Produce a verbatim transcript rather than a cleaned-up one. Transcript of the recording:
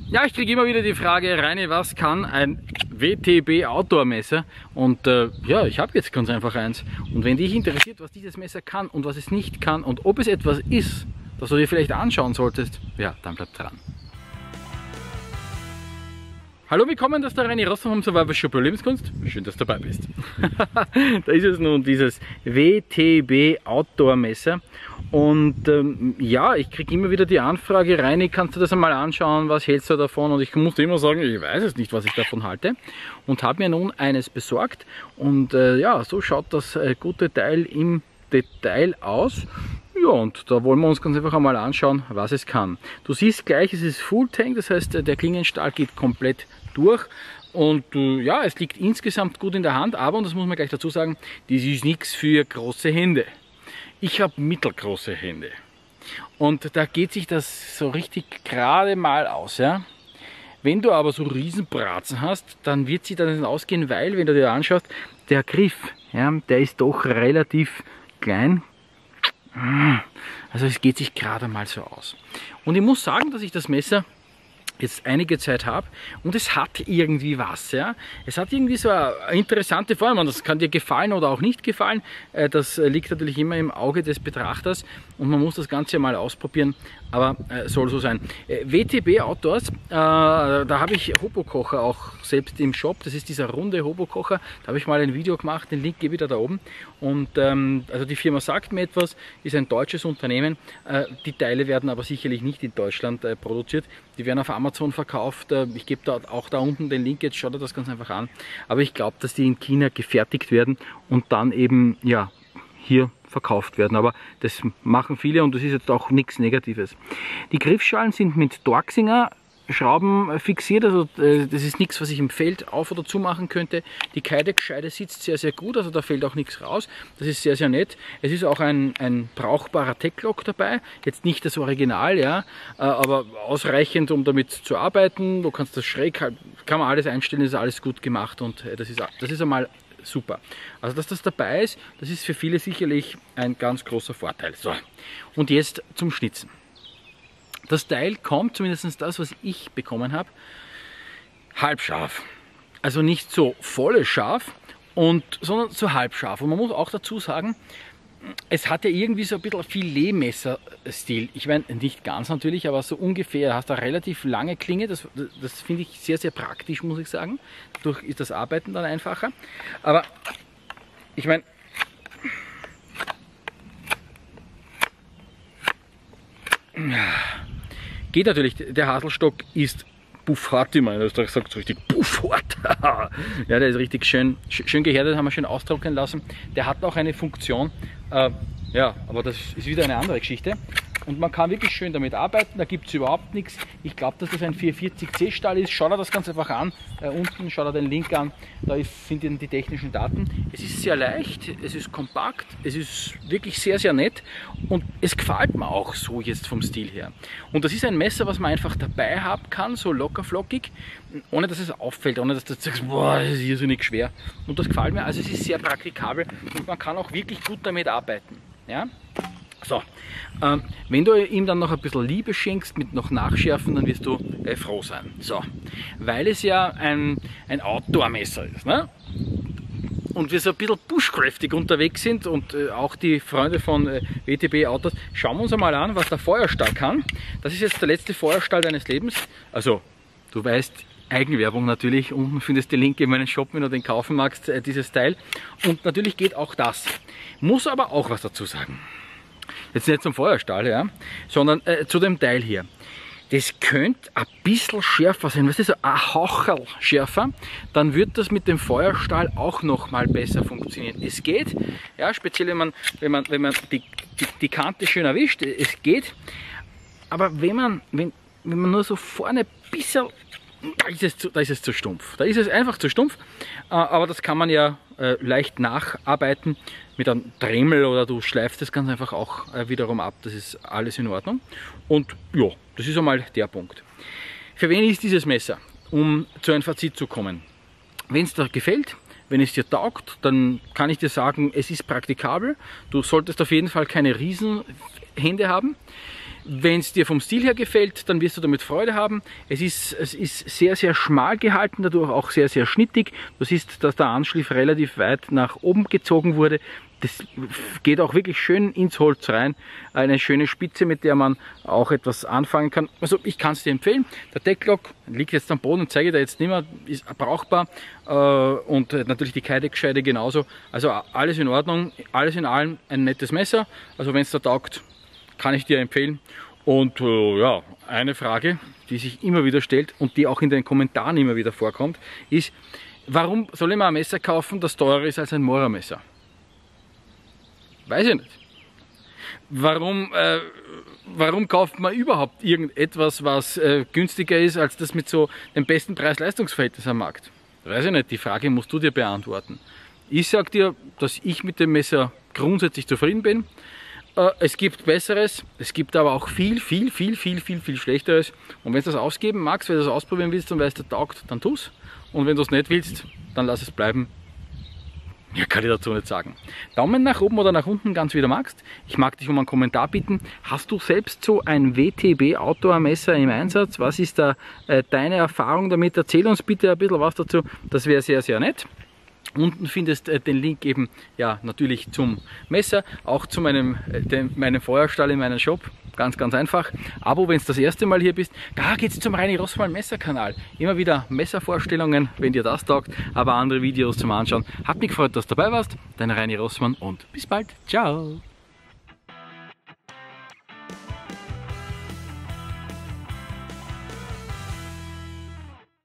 Ja, ich kriege immer wieder die Frage, Reini, was kann ein W T B Outdoor Messer? Und äh, ja, ich habe jetzt ganz einfach eins. Und wenn dich interessiert, was dieses Messer kann und was es nicht kann und ob es etwas ist, das du dir vielleicht anschauen solltest, ja, dann bleib dran. Hallo, willkommen, das ist der Reini Rosser vom Survival Shop Überlebenskunst. Schön, dass du dabei bist. Da ist es nun, dieses W T B Outdoor Messer. Und ähm, ja, ich kriege immer wieder die Anfrage, Reini, kannst du das einmal anschauen, was hältst du davon? Und ich musste immer sagen, ich weiß es nicht, was ich davon halte. Und habe mir nun eines besorgt. Und äh, ja, so schaut das äh, gute Teil im Detail aus. Ja, und da wollen wir uns ganz einfach einmal anschauen, was es kann. Du siehst gleich, es ist Full Tank, das heißt, der Klingenstahl geht komplett durch. Und äh, ja, es liegt insgesamt gut in der Hand, aber, und das muss man gleich dazu sagen, das ist nichts für große Hände. Ich habe mittelgroße Hände. Und da geht sich das so richtig gerade mal aus. Ja? Wenn du aber so Riesenbratzen hast, dann wird sich das nicht ausgehen, weil, wenn du dir anschaust, der Griff, ja, der ist doch relativ klein. Also es geht sich gerade mal so aus. Und ich muss sagen, dass ich das Messer jetzt einige Zeit habe und es hat irgendwie was. Ja? Es hat irgendwie so eine interessante Form, und das kann dir gefallen oder auch nicht gefallen. Das liegt natürlich immer im Auge des Betrachters und man muss das Ganze mal ausprobieren, aber äh, soll so sein. W T B Outdoors, äh, da habe ich Hobokocher auch selbst im Shop. Das ist dieser runde Hobokocher. Da habe ich mal ein Video gemacht, den Link gebe ich dir da oben. Und ähm, also die Firma sagt mir etwas, ist ein deutsches Unternehmen. Äh, die Teile werden aber sicherlich nicht in Deutschland äh, produziert. Die werden auf Amazon verkauft. Äh, ich gebe da auch da unten den Link, jetzt schaut ihr das ganz einfach an. Aber ich glaube, dass die in China gefertigt werden und dann eben ja hier verkauft werden, aber das machen viele und das ist jetzt auch nichts Negatives. Die Griffschalen sind mit Torxinger Schrauben fixiert, also das ist nichts, was ich im Feld auf oder zu machen könnte. Die Keidescheide sitzt sehr, sehr gut, also da fällt auch nichts raus. Das ist sehr, sehr nett. Es ist auch ein, ein brauchbarer Tech-Lock dabei, jetzt nicht das Original, ja, aber ausreichend, um damit zu arbeiten. Du kannst das schräg, kann man alles einstellen, ist alles gut gemacht und das ist, das ist einmal super. Also dass das dabei ist, das ist für viele sicherlich ein ganz großer Vorteil. So, und jetzt zum Schnitzen. Das Teil kommt, zumindest das, was ich bekommen habe, halbscharf. Also nicht so volle scharf, und, sondern so halbscharf. Und man muss auch dazu sagen, es hat ja irgendwie so ein bisschen Filetmesser-Stil. Ich meine, nicht ganz natürlich, aber so ungefähr. Du hast eine relativ lange Klinge, das, das finde ich sehr, sehr praktisch, muss ich sagen. Dadurch ist das Arbeiten dann einfacher. Aber ich meine, geht natürlich, der Haselstock ist buffhart, ich meine, das sagt so richtig buffhart. Ja, der ist richtig schön, schön gehärtet, haben wir schön austrocknen lassen. Der hat auch eine Funktion, äh, ja, aber das ist wieder eine andere Geschichte. Und man kann wirklich schön damit arbeiten, da gibt es überhaupt nichts. Ich glaube, dass das ein vierhundertvierzig C Stahl ist. Schaut euch das ganz einfach an. Äh, unten schaut euch den Link an, da sind die technischen Daten. Es ist sehr leicht, es ist kompakt, es ist wirklich sehr, sehr nett und es gefällt mir auch so jetzt vom Stil her. Und das ist ein Messer, was man einfach dabei haben kann, so locker flockig, ohne dass es auffällt, ohne dass du sagst, boah, das ist irrsinnig schwer. Und das gefällt mir, also es ist sehr praktikabel und man kann auch wirklich gut damit arbeiten. Ja? So, ähm, wenn du ihm dann noch ein bisschen Liebe schenkst mit noch Nachschärfen, dann wirst du äh, froh sein. So, weil es ja ein, ein Outdoor-Messer ist, ne? Und wir so ein bisschen bushcraftig unterwegs sind und äh, auch die Freunde von äh, W T B Outdoors, schauen wir uns einmal an, was der Feuerstahl kann. Das ist jetzt der letzte Feuerstahl deines Lebens. Also, du weißt, Eigenwerbung natürlich, unten findest du den Link in meinen Shop, wenn du den kaufen magst, äh, dieses Teil. Und natürlich geht auch das. Muss aber auch was dazu sagen. Jetzt nicht zum Feuerstahl, ja, sondern äh, zu dem Teil hier. Das könnte ein bisschen schärfer sein, weißt du, so ein Haucherl schärfer, dann wird das mit dem Feuerstahl auch noch mal besser funktionieren. Es geht, ja, speziell wenn man, wenn man, wenn man die, die, die Kante schön erwischt, es geht, aber wenn man, wenn, wenn man nur so vorne ein bisschen, da ist es zu, da ist es zu stumpf, da ist es einfach zu stumpf, äh, aber das kann man ja äh, leicht nacharbeiten mit einem Dremel oder du schleifst das ganz einfach auch äh, wiederum ab, das ist alles in Ordnung. Und ja, das ist einmal der Punkt. Für wen ist dieses Messer, um zu einem Fazit zu kommen? Wenn es dir gefällt, wenn es dir taugt, dann kann ich dir sagen, es ist praktikabel. Du solltest auf jeden Fall keine Riesenhände haben. Wenn es dir vom Stil her gefällt, dann wirst du damit Freude haben. Es ist, es ist sehr, sehr schmal gehalten, dadurch auch sehr, sehr schnittig. Du siehst, dass der Anschliff relativ weit nach oben gezogen wurde. Das geht auch wirklich schön ins Holz rein. Eine schöne Spitze, mit der man auch etwas anfangen kann. Also ich kann es dir empfehlen. Der Decklock liegt jetzt am Boden und zeige dir jetzt nicht mehr, ist brauchbar. Und natürlich die Kydex-Scheide genauso. Also alles in Ordnung, alles in allem ein nettes Messer. Also wenn es da taugt, kann ich dir empfehlen. Und äh, ja, eine Frage, die sich immer wieder stellt und die auch in den Kommentaren immer wieder vorkommt, ist, warum soll ich mir ein Messer kaufen, das teurer ist als ein Mora-Messer? Weiß ich nicht. Warum, äh, warum kauft man überhaupt irgendetwas, was äh, günstiger ist als das mit so dem besten Preis-Leistungs-Verhältnis am Markt? Weiß ich nicht, die Frage musst du dir beantworten. Ich sage dir, dass ich mit dem Messer grundsätzlich zufrieden bin. Äh, es gibt Besseres, es gibt aber auch viel, viel, viel, viel, viel, viel Schlechteres. Und wenn du das ausgeben magst, wenn du das ausprobieren willst und weißt, der taugt, dann tu's. Und wenn du es nicht willst, dann lass es bleiben. Ja, kann ich dazu nicht sagen. Daumen nach oben oder nach unten, ganz wie du magst. Ich mag dich um einen Kommentar bitten. Hast du selbst so ein W T B Outdoor Messer im Einsatz? Was ist da äh, deine Erfahrung damit? Erzähl uns bitte ein bisschen was dazu. Das wäre sehr, sehr nett. Unten findest äh, den Link eben, ja, natürlich zum Messer, auch zu meinem, äh, dem, meinem Feuerstall in meinem Shop. Ganz, ganz einfach. Abo, wenn es das erste Mal hier bist. Da geht's zum Reini Rossmann Messerkanal. Immer wieder Messervorstellungen, wenn dir das taugt, aber andere Videos zum Anschauen. Hat mich gefreut, dass du dabei warst. Dein Reini Rossmann und bis bald. Ciao.